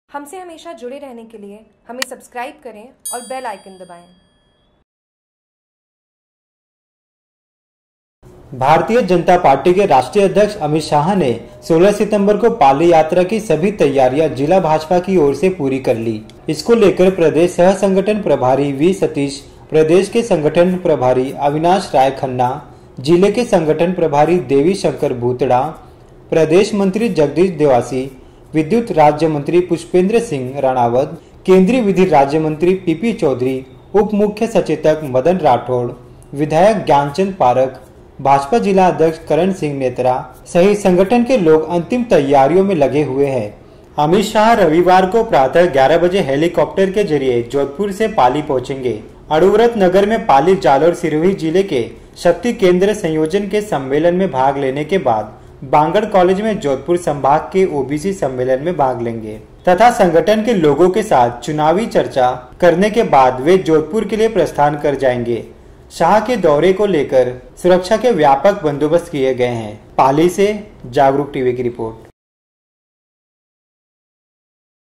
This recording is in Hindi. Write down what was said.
हमसे हमेशा जुड़े रहने के लिए हमें सब्सक्राइब करें और बेल आइकन दबाएं। भारतीय जनता पार्टी के राष्ट्रीय अध्यक्ष अमित शाह ने 16 सितंबर को पाली यात्रा की सभी तैयारियां जिला भाजपा की ओर से पूरी कर ली। इसको लेकर प्रदेश सह संगठन प्रभारी वी सतीश, प्रदेश के संगठन प्रभारी अविनाश राय खन्ना, जिले के संगठन प्रभारी देवी शंकर भूतड़ा, प्रदेश मंत्री जगदीश देवासी, विद्युत राज्य मंत्री पुष्पेंद्र सिंह राणावत, केंद्रीय विधि राज्य मंत्री पीपी चौधरी, उप मुख्य सचेतक मदन राठौड़, विधायक ज्ञानचंद पारक, भाजपा जिला अध्यक्ष करण सिंह नेत्रा सहित संगठन के लोग अंतिम तैयारियों में लगे हुए हैं। अमित शाह रविवार को प्रातः 11 बजे हेलीकॉप्टर के जरिए जोधपुर से पाली पहुंचेंगे। अड़ुव्रत नगर में पाली, जालौर, सिरोही जिले के शक्ति केंद्र संयोजन के सम्मेलन में भाग लेने के बाद बांगड़ कॉलेज में जोधपुर संभाग के ओबीसी सम्मेलन में भाग लेंगे तथा संगठन के लोगों के साथ चुनावी चर्चा करने के बाद वे जोधपुर के लिए प्रस्थान कर जाएंगे। शाह के दौरे को लेकर सुरक्षा के व्यापक बंदोबस्त किए गए हैं। पाली से जागरूक टीवी की रिपोर्ट।